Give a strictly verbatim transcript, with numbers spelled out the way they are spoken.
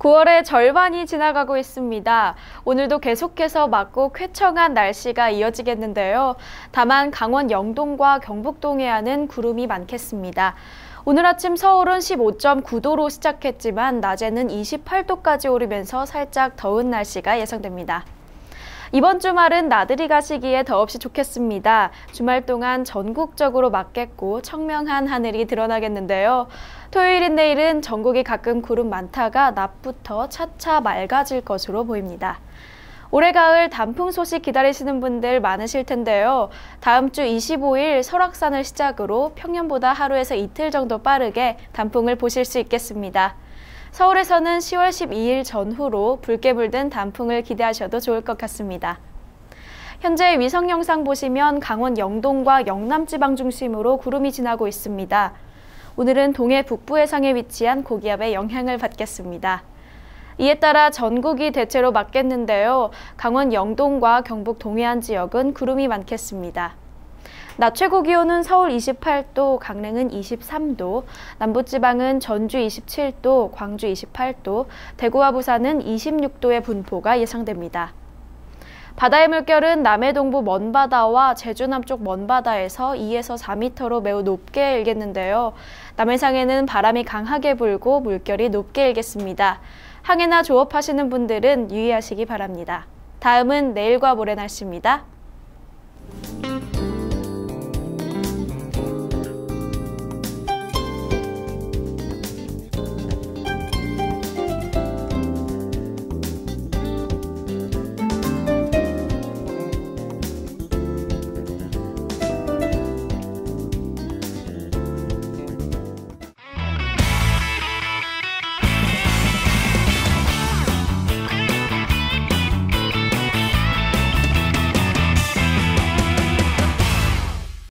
구월의 절반이 지나가고 있습니다. 오늘도 계속해서 맑고 쾌청한 날씨가 이어지겠는데요. 다만 강원 영동과 경북 동해안은 구름이 많겠습니다. 오늘 아침 서울은 십오 점 구 도로 시작했지만 낮에는 이십팔 도까지 오르면서 살짝 더운 날씨가 예상됩니다. 이번 주말은 나들이 가시기에 더없이 좋겠습니다. 주말 동안 전국적으로 맑겠고 청명한 하늘이 드러나겠는데요. 토요일인 내일은 전국이 가끔 구름 많다가 낮부터 차차 맑아질 것으로 보입니다. 올해 가을 단풍 소식 기다리시는 분들 많으실 텐데요. 다음 주 이십오 일 설악산을 시작으로 평년보다 하루에서 이틀 정도 빠르게 단풍을 보실 수 있겠습니다. 서울에서는 시월 십이일 전후로 붉게 물든 단풍을 기대하셔도 좋을 것 같습니다. 현재 위성 영상 보시면 강원 영동과 영남 지방 중심으로 구름이 지나고 있습니다. 오늘은 동해 북부 해상에 위치한 고기압의 영향을 받겠습니다. 이에 따라 전국이 대체로 맑겠는데요. 강원 영동과 경북 동해안 지역은 구름이 많겠습니다. 낮 최고 기온은 서울 이십팔 도, 강릉은 이십삼 도, 남부지방은 전주 이십칠 도, 광주 이십팔 도, 대구와 부산은 이십육 도의 분포가 예상됩니다. 바다의 물결은 남해 동부 먼바다와 제주 남쪽 먼바다에서 이에서 사 미터로 매우 높게 일겠는데요. 남해상에는 바람이 강하게 불고 물결이 높게 일겠습니다. 항해나 조업하시는 분들은 유의하시기 바랍니다. 다음은 내일과 모레 날씨입니다.